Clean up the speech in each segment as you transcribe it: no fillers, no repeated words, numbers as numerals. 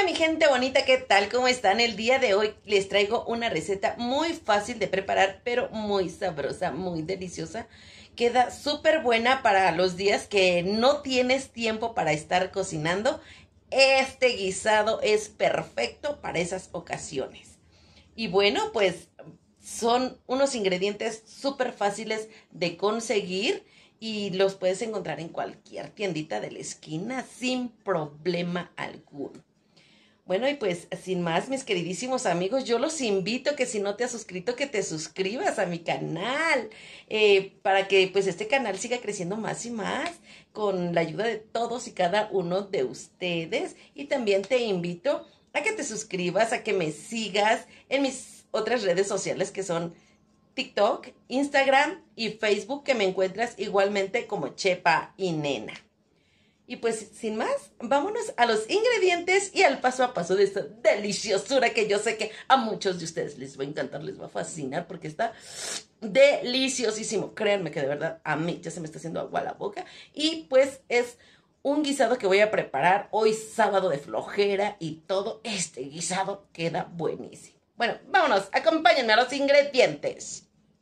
mi gente bonita, ¿qué tal? ¿Cómo están? El día de hoy les traigo una receta muy fácil de preparar, pero muy sabrosa, muy deliciosa. Queda súper buena para los días que no tienes tiempo para estar cocinando. Este guisado es perfecto para esas ocasiones. Y bueno, pues son unos ingredientes súper fáciles de conseguir y los puedes encontrar en cualquier tiendita de la esquina sin problema alguno. Bueno, y pues sin más, mis queridísimos amigos, yo los invito que si no te has suscrito, que te suscribas a mi canal, para que pues este canal siga creciendo más y más con la ayuda de todos y cada uno de ustedes. Y también te invito a que te suscribas, a que me sigas en mis otras redes sociales que son TikTok, Instagram y Facebook, que me encuentras igualmente como Chepa y Nena. Y pues, sin más, vámonos a los ingredientes y al paso a paso de esta deliciosura que yo sé que a muchos de ustedes les va a encantar, les va a fascinar porque está deliciosísimo. Créanme que de verdad a mí ya se me está haciendo agua a la boca. Y pues es un guisado que voy a preparar hoy sábado de flojera y todo este guisado queda buenísimo. Bueno, vámonos, acompáñenme a los ingredientes.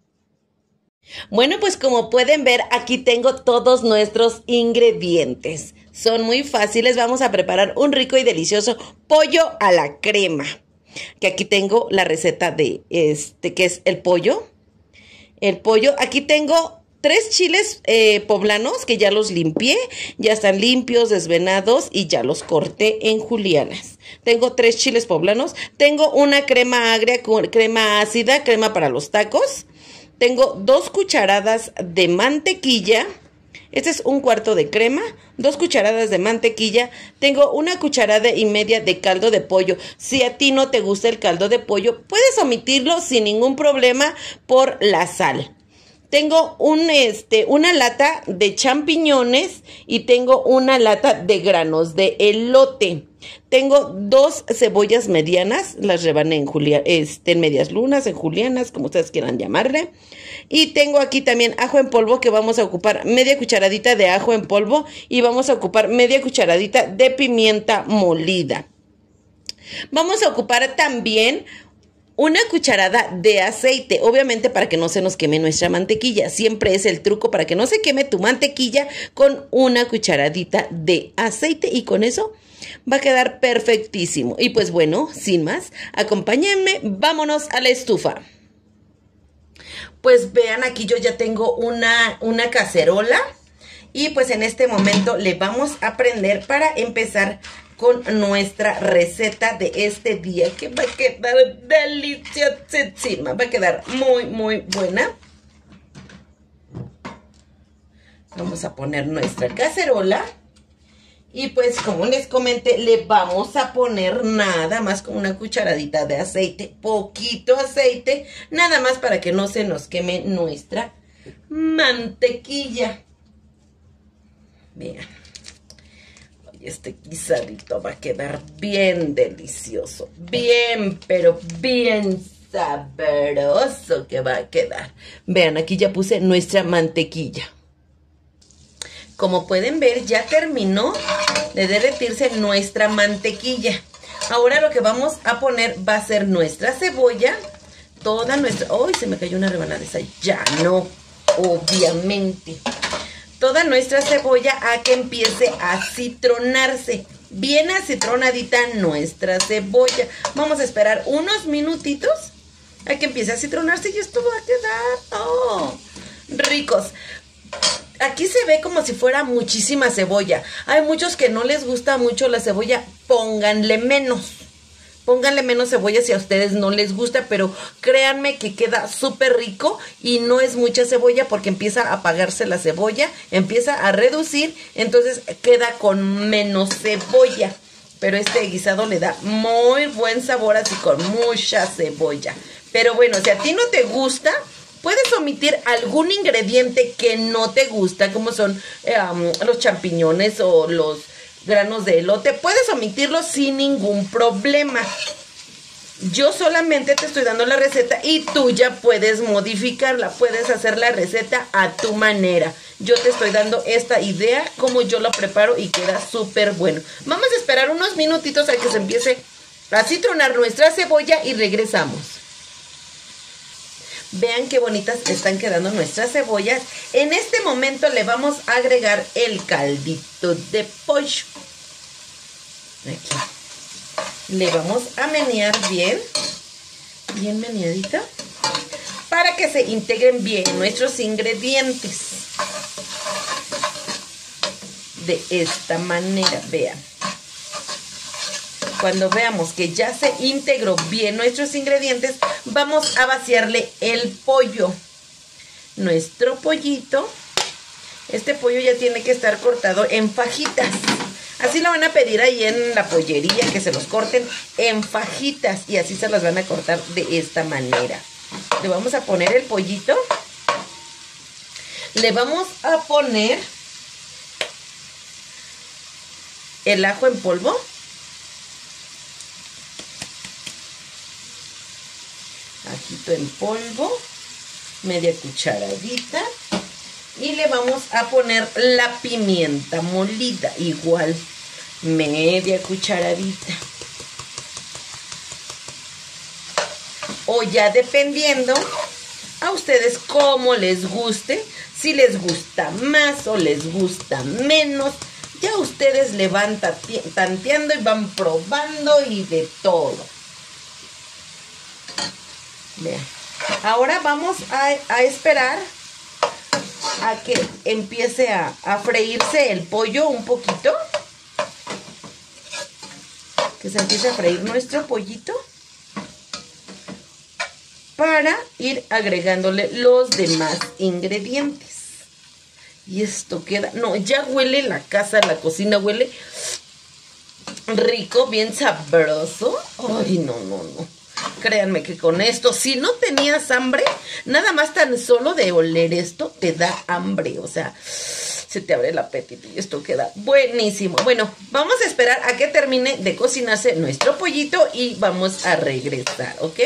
Bueno, pues como pueden ver, aquí tengo todos nuestros ingredientes. Son muy fáciles, vamos a preparar un rico y delicioso pollo a la crema. Que aquí tengo la receta de que es el pollo. Aquí tengo 3 chiles poblanos que ya los limpié, ya están limpios, desvenados y ya los corté en julianas. Tengo 3 chiles poblanos, tengo una crema agria, crema ácida, crema para los tacos. Tengo 2 cucharadas de mantequilla, este es 1/4 de crema, 2 cucharadas de mantequilla, tengo 1,5 cucharadas de caldo de pollo. Si a ti no te gusta el caldo de pollo, puedes omitirlo sin ningún problema por la sal. Tengo una lata de champiñones y tengo una lata de granos de elote. Tengo 2 cebollas medianas, las rebané en medias lunas, en julianas, como ustedes quieran llamarle. Y tengo aquí también ajo en polvo, que vamos a ocupar media cucharadita de ajo en polvo y vamos a ocupar media cucharadita de pimienta molida. Vamos a ocupar también 1 cucharada de aceite, obviamente para que no se nos queme nuestra mantequilla. Siempre es el truco para que no se queme tu mantequilla con 1 cucharadita de aceite y con eso va a quedar perfectísimo. Y pues bueno, sin más, acompáñenme, vámonos a la estufa. Pues vean, aquí yo ya tengo una cacerola y pues en este momento le vamos a prender para empezar con nuestra receta de este día, que va a quedar deliciosísima, va a quedar muy, muy buena. Vamos a poner nuestra cacerola y pues como les comenté, le vamos a poner nada más con 1 cucharadita de aceite, poquito aceite, nada más para que no se nos queme nuestra mantequilla. Vean. Este guisadito va a quedar bien delicioso, bien, pero bien sabroso que va a quedar. Vean, aquí ya puse nuestra mantequilla. Como pueden ver, ya terminó de derretirse nuestra mantequilla. Ahora lo que vamos a poner va a ser nuestra cebolla, toda nuestra... ¡Ay, se me cayó una rebanada de esa! Ya no, obviamente. Toda nuestra cebolla a que empiece a citronarse. Bien acitronadita nuestra cebolla. Vamos a esperar unos minutitos a que empiece a citronarse y esto va a quedar ricos. Aquí se ve como si fuera muchísima cebolla. Hay muchos que no les gusta mucho la cebolla. Pónganle menos. Pónganle menos cebolla si a ustedes no les gusta, pero créanme que queda súper rico y no es mucha cebolla porque empieza a apagarse la cebolla, empieza a reducir, entonces queda con menos cebolla. Pero este guisado le da muy buen sabor así con mucha cebolla. Pero bueno, si a ti no te gusta, puedes omitir algún ingrediente que no te gusta, como son los champiñones o los granos de elote. Puedes omitirlos sin ningún problema. Yo solamente te estoy dando la receta y tú ya puedes modificarla, puedes hacer la receta a tu manera. Yo te estoy dando esta idea, como yo lo preparo y queda súper bueno. Vamos a esperar unos minutitos a que se empiece a citronar nuestra cebolla y regresamos. Vean qué bonitas están quedando nuestras cebollas. En este momento le vamos a agregar el caldito de pollo. Aquí. Le vamos a menear bien meneadita, para que se integren bien nuestros ingredientes. De esta manera, vean. Cuando veamos que ya se integró bien nuestros ingredientes, vamos a vaciarle el pollo. Nuestro pollito, este pollo ya tiene que estar cortado en fajitas. Así lo van a pedir ahí en la pollería, que se los corten en fajitas. Y así se las van a cortar de esta manera. Le vamos a poner el pollito. Le vamos a poner el ajo en polvo. Ajito en polvo. Media cucharadita. Y le vamos a poner la pimienta molida, igual, media cucharadita. O ya dependiendo a ustedes cómo les guste, si les gusta más o les gusta menos, ya ustedes le van tanteando y van probando y de todo. Vean. Ahora vamos a esperar a que empiece a freírse el pollo un poquito. Que se empiece a freír nuestro pollito. Para ir agregándole los demás ingredientes. Y esto queda... No, ya huele la casa, la cocina huele rico, bien sabroso. Ay, no. Créanme que con esto, si no tenías hambre, nada más tan solo de oler esto te da hambre. O sea, se te abre el apetito y esto queda buenísimo. Bueno, vamos a esperar a que termine de cocinarse nuestro pollito y vamos a regresar, ¿ok?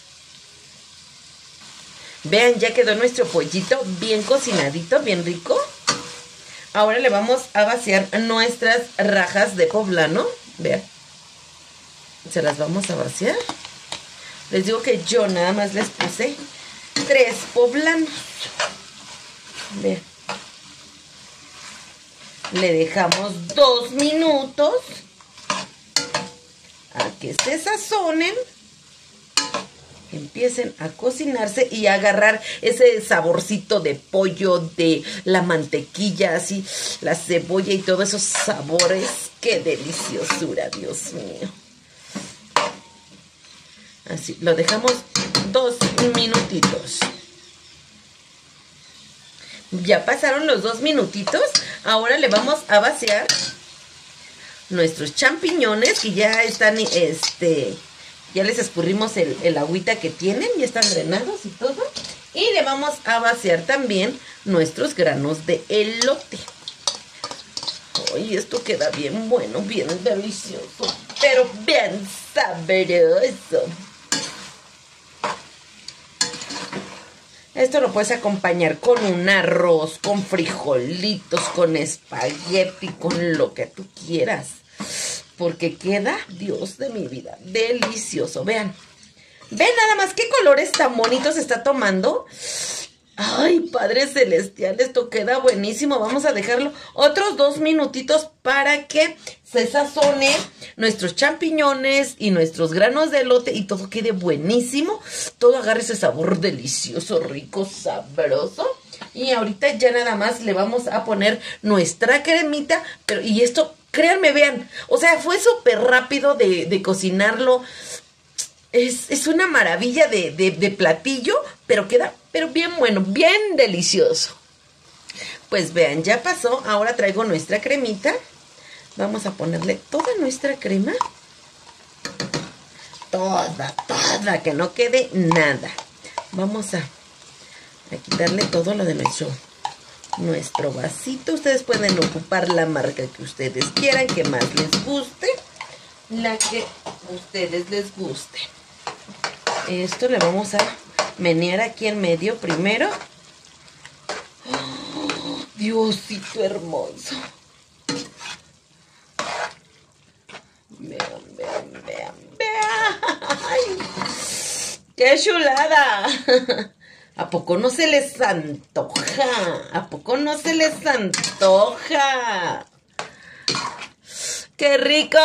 Vean, ya quedó nuestro pollito bien cocinadito, bien rico. Ahora le vamos a vaciar nuestras rajas de poblano. Vean, se las vamos a vaciar. Les digo que yo nada más les puse 3 poblanos. Vean. Le dejamos 2 minutos a que se sazonen, empiecen a cocinarse y a agarrar ese saborcito de pollo, de la mantequilla, así, la cebolla y todos esos sabores. ¡Qué deliciosura, Dios mío! Así, lo dejamos 2 minutitos. Ya pasaron los 2 minutitos. Ahora le vamos a vaciar nuestros champiñones que ya están, ya les escurrimos el agüita que tienen, ya están drenados y todo. Y le vamos a vaciar también nuestros granos de elote. Ay, esto queda bien bueno, bien delicioso, pero bien sabroso. Esto lo puedes acompañar con un arroz, con frijolitos, con espagueti, con lo que tú quieras. Porque queda, Dios de mi vida, delicioso. Vean, ven nada más qué colores tan bonitos está tomando. Ay, Padre Celestial, esto queda buenísimo. Vamos a dejarlo otros 2 minutitos para que se sazone nuestros champiñones y nuestros granos de elote y todo quede buenísimo. Todo agarre ese sabor delicioso, rico, sabroso. Y ahorita ya nada más le vamos a poner nuestra cremita. Y esto, créanme, vean, o sea, fue súper rápido de cocinarlo. Es una maravilla de platillo, pero queda bien bueno, bien delicioso. Pues vean, ya pasó. Ahora traigo nuestra cremita. Vamos a ponerle toda nuestra crema. Toda, que no quede nada. Vamos a quitarle todo lo de nuestro vasito. Ustedes pueden ocupar la marca que ustedes quieran, que más les guste. La que a ustedes les guste. Esto le vamos a menear aquí en medio primero. Oh, Diosito hermoso. Vean, vean, vean, vean. ¡Ay! ¡Qué chulada! ¿A poco no se les antoja? ¿A poco no se les antoja? ¡Qué rico!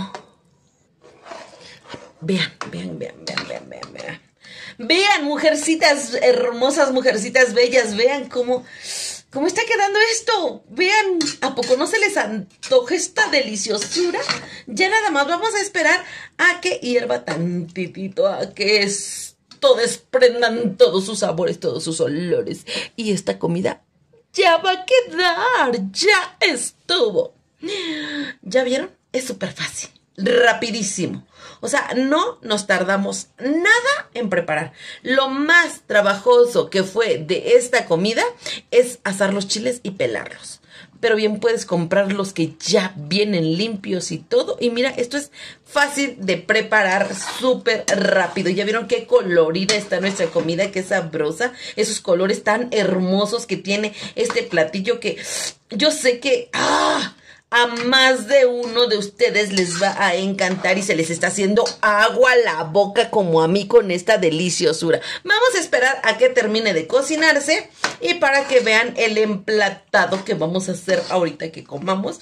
Vean, vean, vean, vean, vean, vean, vean. Vean, mujercitas hermosas, mujercitas bellas, vean cómo está quedando esto. Vean, ¿a poco no se les antoja esta deliciosura? Ya nada más vamos a esperar a que hierva tantitito, a que desprendan todos sus sabores, todos sus olores. Y esta comida ya va a quedar, ya estuvo. ¿Ya vieron? Es súper fácil, rapidísimo. O sea, no nos tardamos nada en preparar. Lo más trabajoso que fue de esta comida es asar los chiles y pelarlos. Pero bien puedes comprar los que ya vienen limpios y todo. Y mira, esto es fácil de preparar, súper rápido. ¿Ya vieron qué colorida está nuestra comida? Qué sabrosa. Esos colores tan hermosos que tiene este platillo que yo sé que a más de uno de ustedes les va a encantar y se les está haciendo agua a la boca como a mí con esta deliciosura. Vamos a esperar a que termine de cocinarse y para que vean el emplatado que vamos a hacer ahorita que comamos.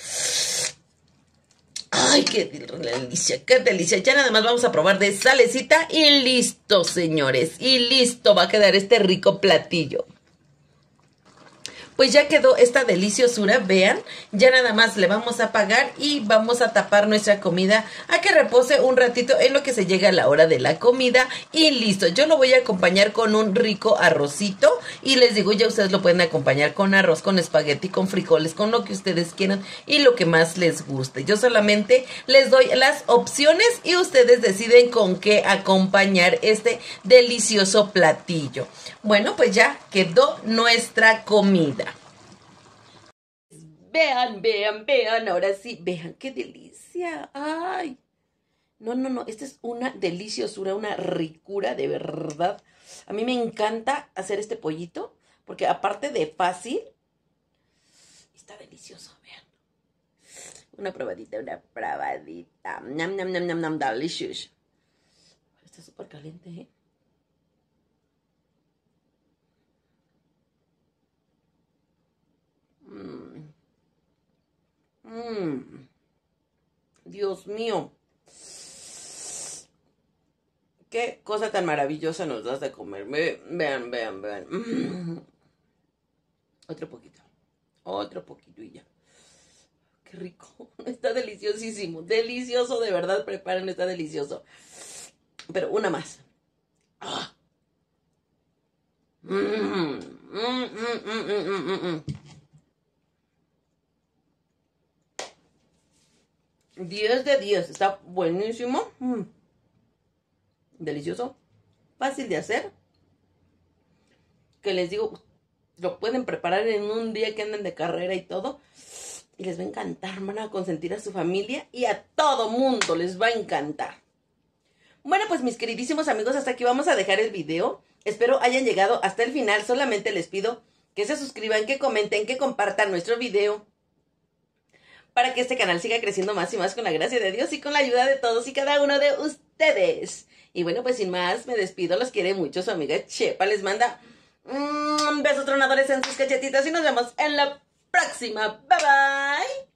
¡Ay, qué delicia, qué delicia! Ya nada más vamos a probar de salecita y listo, señores. Y listo va a quedar este rico platillo. Pues ya quedó esta deliciosura, vean, ya nada más le vamos a apagar y vamos a tapar nuestra comida a que repose un ratito en lo que se llega a la hora de la comida y listo. Yo lo voy a acompañar con un rico arrocito y les digo, ya ustedes lo pueden acompañar con arroz, con espagueti, con frijoles, con lo que ustedes quieran y lo que más les guste. Yo solamente les doy las opciones y ustedes deciden con qué acompañar este delicioso platillo. Bueno, pues ya quedó nuestra comida. Vean, vean, vean, ahora sí, vean qué delicia. Ay, no, esta es una deliciosura, una ricura de verdad. A mí me encanta hacer este pollito, porque aparte de fácil, está delicioso, vean. Una probadita, Nam, nam, nam, nam, nam, delicious. Está súper caliente, ¿eh? Dios mío. Qué cosa tan maravillosa nos das de comer. Vean, vean, vean. Otro poquito. Otro poquito y ya. Qué rico. Está deliciosísimo. Delicioso, de verdad. Preparen, está delicioso. Pero una más. 10 de 10, está buenísimo. Delicioso, fácil de hacer. Que les digo, lo pueden preparar en un día que anden de carrera y todo. Y les va a encantar, van a consentir a su familia y a todo mundo les va a encantar. Bueno, pues mis queridísimos amigos, hasta aquí vamos a dejar el video. Espero hayan llegado hasta el final. Solamente les pido que se suscriban, que comenten, que compartan nuestro video, para que este canal siga creciendo más y más con la gracia de Dios y con la ayuda de todos y cada uno de ustedes. Y bueno, pues sin más, me despido. Los quiere mucho su amiga Chepa. Les manda besos tronadores en sus cachetitas y nos vemos en la próxima. Bye, bye.